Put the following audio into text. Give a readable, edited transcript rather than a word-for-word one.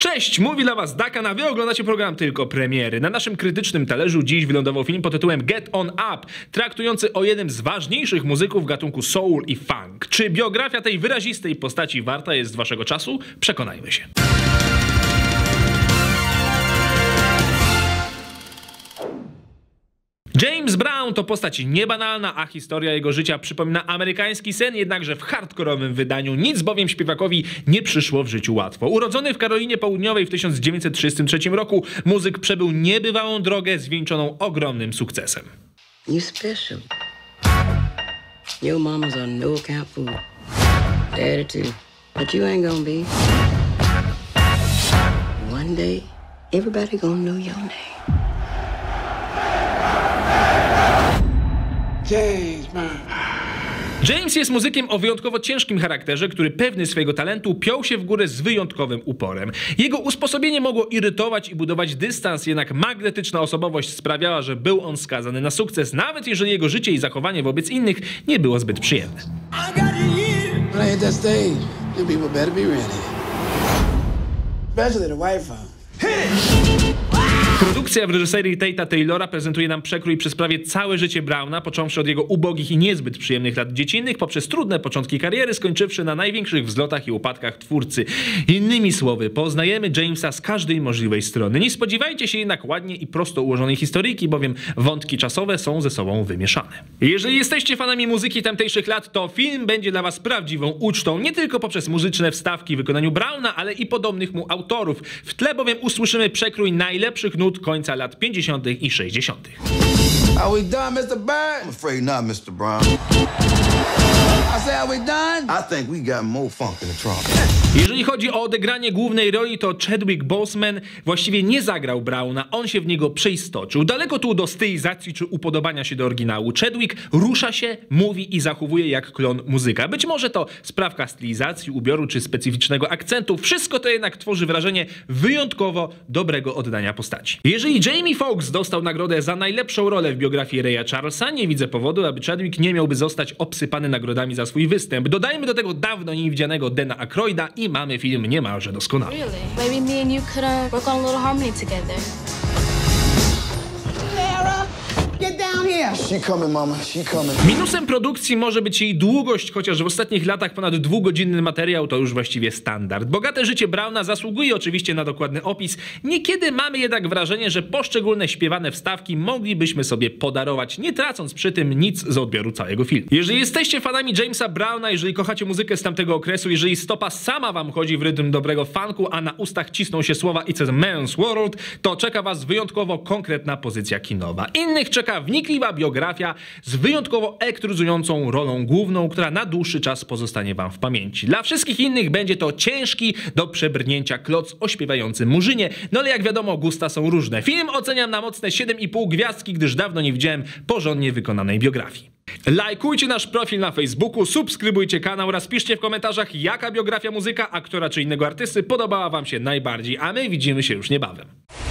Cześć, mówi dla was Dakan, a wy oglądacie program Tylko Premiery. Na naszym krytycznym talerzu dziś wylądował film pod tytułem Get On Up, traktujący o jednym z ważniejszych muzyków gatunku soul i funk. Czy biografia tej wyrazistej postaci warta jest waszego czasu? Przekonajmy się. James Brown to postać niebanalna, a historia jego życia przypomina amerykański sen, jednakże w hardkorowym wydaniu, nic bowiem śpiewakowi nie przyszło w życiu łatwo. Urodzony w Karolinie Południowej w 1933 roku, muzyk przebył niebywałą drogę zwieńczoną ogromnym sukcesem. You special. Your mama's on no account food. Daddy too. But you ain't gonna be. One day, everybody gonna know your name. James jest muzykiem o wyjątkowo ciężkim charakterze, który pewny swojego talentu piął się w górę z wyjątkowym uporem. Jego usposobienie mogło irytować i budować dystans, jednak magnetyczna osobowość sprawiała, że był on skazany na sukces, nawet jeżeli jego życie i zachowanie wobec innych nie było zbyt przyjemne. Produkcja w reżyserii Tate'a Taylora prezentuje nam przekrój przez prawie całe życie Browna, począwszy od jego ubogich i niezbyt przyjemnych lat dziecinnych, poprzez trudne początki kariery, skończywszy na największych wzlotach i upadkach twórcy. Innymi słowy, poznajemy Jamesa z każdej możliwej strony. Nie spodziewajcie się jednak ładnie i prosto ułożonej historyjki, bowiem wątki czasowe są ze sobą wymieszane. Jeżeli jesteście fanami muzyki tamtejszych lat, to film będzie dla was prawdziwą ucztą, nie tylko poprzez muzyczne wstawki w wykonaniu Browna, ale i podobnych mu autorów. W tle bowiem usłyszymy przekrój najlepszych nut końca lat 50. i 60. Are we done, Mr. Bird? I'm afraid not, Mr. Brown. I say, are we done? I think we got more funk in the trunk. Jeżeli chodzi o odegranie głównej roli, to Chadwick Boseman właściwie nie zagrał Browna, on się w niego przeistoczył. Daleko tu do stylizacji czy upodobania się do oryginału. Chadwick rusza się, mówi i zachowuje jak klon muzyka. Być może to sprawka stylizacji, ubioru czy specyficznego akcentu. Wszystko to jednak tworzy wrażenie wyjątkowo dobrego oddania postaci. Jeżeli Jamie Foxx dostał nagrodę za najlepszą rolę w biografii Raya Charlesa, nie widzę powodu, aby Chadwick nie miałby zostać obsypany nagrodami za swój występ. Dodajmy do tego dawno niewidzianego Dana Aykroyda i mamy film niemalże doskonały. Really? Maybe me and you could work on a little harmony together. Get down here. She coming, mama. She coming. Minusem produkcji może być jej długość, chociaż w ostatnich latach ponad 2-godzinny materiał to już właściwie standard. Bogate życie Browna zasługuje oczywiście na dokładny opis. Niekiedy mamy jednak wrażenie, że poszczególne śpiewane wstawki moglibyśmy sobie podarować, nie tracąc przy tym nic z odbioru całego filmu. Jeżeli jesteście fanami Jamesa Browna, jeżeli kochacie muzykę z tamtego okresu, jeżeli stopa sama wam chodzi w rytm dobrego funku, a na ustach cisną się słowa It's a Man's World, to czeka was wyjątkowo konkretna pozycja kinowa. Innych czeka wnikliwa biografia z wyjątkowo elektryzującą rolą główną, która na dłuższy czas pozostanie wam w pamięci. Dla wszystkich innych będzie to ciężki do przebrnięcia kloc o śpiewającym murzynie, no ale jak wiadomo, gusta są różne. Film oceniam na mocne 7,5 gwiazdki, gdyż dawno nie widziałem porządnie wykonanej biografii. Lajkujcie nasz profil na Facebooku, subskrybujcie kanał oraz piszcie w komentarzach, jaka biografia muzyka, aktora czy innego artysty podobała wam się najbardziej, a my widzimy się już niebawem.